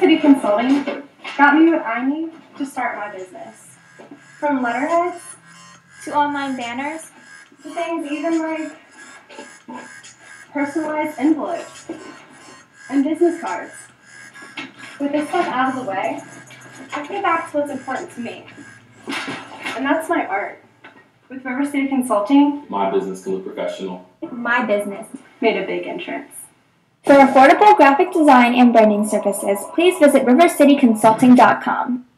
City Consulting got me what I need to start my business. From letterheads To online banners. to things even like personalized envelopes and business cards. With this stuff out of the way, I get back to what's important to me. And that's my art. With River City Consulting, My business can look professional. My business. made a big entrance. For affordable graphic design and branding services, please visit rivercityconsulting.com.